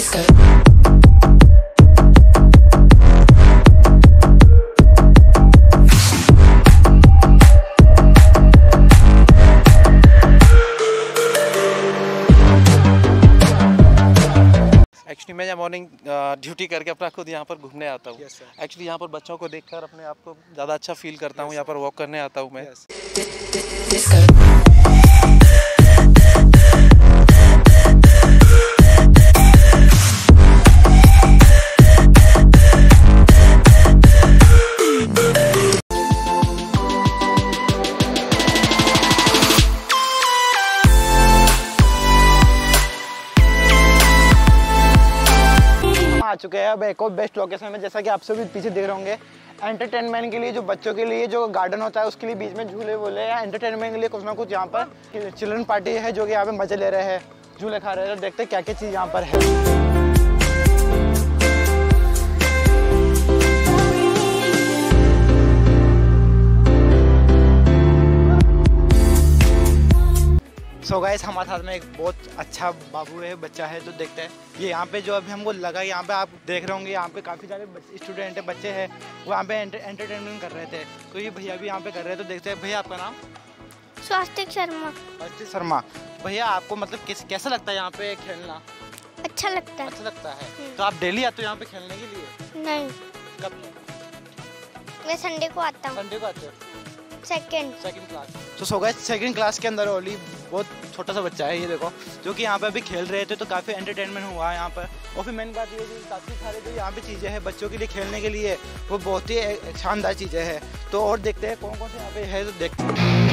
Actually मैं morning duty करके अपना खुद यहाँ पर घूमने आता हूँ। एक्चुअली यहाँ पर बच्चों को देखकर अपने आप को ज़्यादा अच्छा फील करता हूँ। यहाँ पर वॉक करने आता हूँ मैं। आ चुके हैं अब एक और बेस्ट लोकेशन में, जैसा कि आप सभी पीछे देख रहे होंगे। एंटरटेनमेंट के लिए जो बच्चों के लिए जो गार्डन होता है उसके लिए बीच में झूले वूले या एंटरटेनमेंट के लिए कुछ ना कुछ यहाँ पर चिल्ड्रन पार्टी है जो कि यहाँ पे मजे ले रहे हैं, झूले खा रहे हैं। तो देखते हैं क्या क्या चीज़ यहाँ पर है। सो गाइस हमारे साथ में एक बहुत अच्छा बाबू है, बच्चा है। तो देखते हैं ये यहाँ पे जो अभी हमको लगा, यहाँ पे आप देख रहे होंगे यहाँ पे काफ़ी सारे स्टूडेंट है, बच्चे हैं, वो यहाँ पे एंटरटेनमेंट कर रहे थे। तो ये भैया भी यहाँ पे कर रहे हैं। तो देखते हैं। भैया आपका नाम? स्वास्तिक शर्मा। स्वास्तिक शर्मा। भैया आपको मतलब कैसा लगता है यहाँ पे खेलना? अच्छा लगता है। अच्छा लगता है। तो आप डेली आते हो यहाँ पे खेलने के लिए? नहीं। कब? मैं संडे को आता हूँ। संडे को आते हो? Second class. तो सो गाइस सेकंड क्लास के अंदर ओनली बहुत छोटा सा बच्चा है, ये देखो, जो कि यहाँ पे अभी खेल रहे थे। तो काफ़ी एंटरटेनमेंट हुआ है यहाँ पर। और फिर मेन बात ये कि काफ़ी सारे जो यहाँ पे चीज़ें हैं बच्चों के लिए खेलने के लिए, वो बहुत ही शानदार चीज़ें हैं। तो और देखते हैं कौन कौन से यहाँ पे है। तो देखते हैं।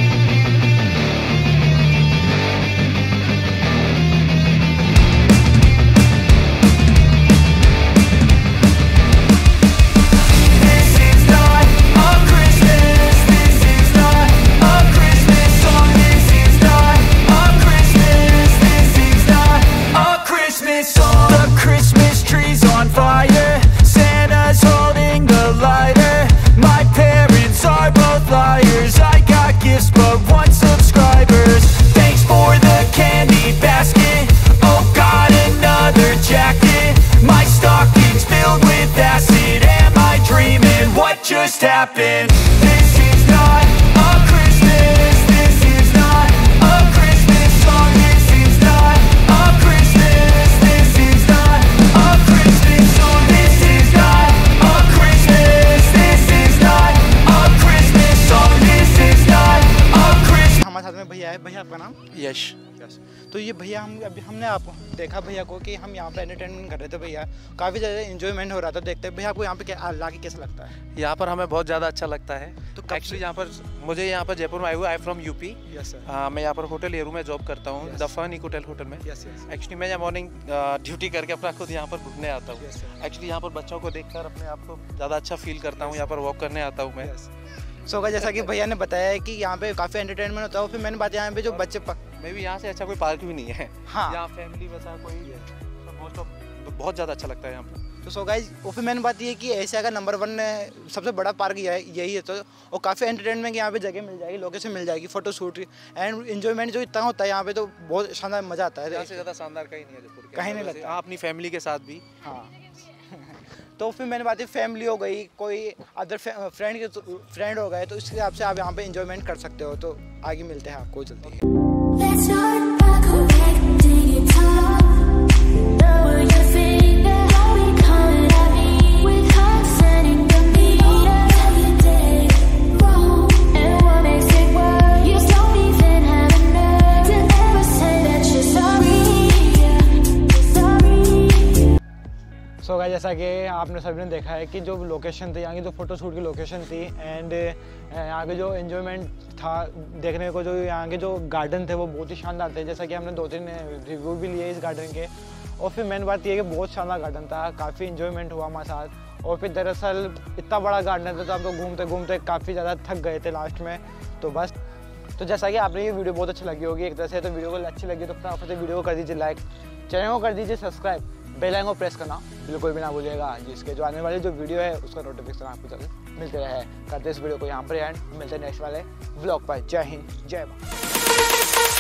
Just happened. This is not a Christmas. This is not a Christmas song. This is not a Christmas. This is not a Christmas song. This is not a Christmas. This is not a Christmas song. This is not a Christmas. हमारे साथ में भैया है। भैया आपका नाम? यश। तो ये भैया हमने आपको देखा भैया को कि हम यहाँ पे एंटरटेनमेंट कर रहे थे। भैया काफ़ी ज़्यादा एंजॉयमेंट हो रहा था। देखते हैं भैया आपको यहाँ पे लाके कैसा लगता है? यहाँ पर हमें बहुत ज़्यादा अच्छा लगता है। तो एक्चुअली यहाँ पर मुझे यहाँ पर जयपुर में आया हुआ, आई फ्रॉम यूपी। मैं यहाँ पर होटल एरू में जॉब करता हूँ, द फन इकोटेल होटल में। एक्चुअली मैं मॉर्निंग ड्यूटी करके अपना खुद यहाँ पर घूमने आता हूँ। एक्चुअली यहाँ पर बच्चों को देखकर अपने आप को ज़्यादा अच्छा फील करता हूँ। यहाँ पर वॉक करने आता हूँ मैं। सो जैसा कि भैया ने बताया है कि यहाँ पे काफ़ी एंटरटेनमेंट होता है। फिर मैंने बात यहाँ पे जो बच्चे मैं भी यहाँ से अच्छा कोई पार्क भी नहीं है। हाँ, यहाँ फैमिली वैसा कोई मोस्ट ऑफ बहुत ज़्यादा अच्छा लगता है यहाँ पर। तो सो गाइस और फिर मैंने बात ये कि एशिया का नंबर 1 सबसे बड़ा पार्क यही है। तो और काफ़ी एंटरटेनमेंट यहाँ पे जगह मिल जाएगी, लोकेशन मिल जाएगी, फोटो शूट एंड एंजॉयमेंट जो इतना होता है यहाँ पे, तो बहुत शानदार मज़ा आता है। यहाँ से ज़्यादा शानदार कहीं नहीं है, कहीं नहीं लगता। अपनी फैमिली के साथ भी। हाँ तो फिर मैंने बात फैमिली हो गई, कोई अदर फ्रेंड हो गए, तो इसके हिसाब से आप यहाँ पे एंजॉयमेंट कर सकते हो। तो आगे मिलते हैं आपको जल्दी। तो जैसा कि आपने सभी ने देखा है कि जो लोकेशन थी यहाँ की, जो फोटोशूट की लोकेशन थी एंड यहाँ के जो एंजॉयमेंट था देखने को, जो यहाँ के जो गार्डन थे वो बहुत ही शानदार थे। जैसा कि हमने 2-3 रिव्यू भी लिए इस गार्डन के। और फिर मेन बात ये कि बहुत शानदार गार्डन था, काफ़ी एंजॉयमेंट हुआ हमारे साथ। और फिर दरअसल इतना बड़ा गार्डन था तो हम लोग घूमते घूमते काफ़ी ज़्यादा थक गए थे लास्ट में। तो बस तो जैसा कि आपने ये वीडियो बहुत अच्छी लगी होगी एक तरह से, तो वीडियो को अच्छी लगी तो फटाफट से वीडियो को कर दीजिए लाइक, चैनल को कर दीजिए सब्सक्राइब, बेल आइकन को प्रेस करना बिल्कुल भी ना भूलिएगा, जिसके जो आने वाली जो वीडियो है उसका नोटिफिकेशन आपको जल्द मिलते रहे। करते इस वीडियो को यहाँ पर एंड, मिलते हैं नेक्स्ट वाले ब्लॉग पर। जय हिंद, जय भारत।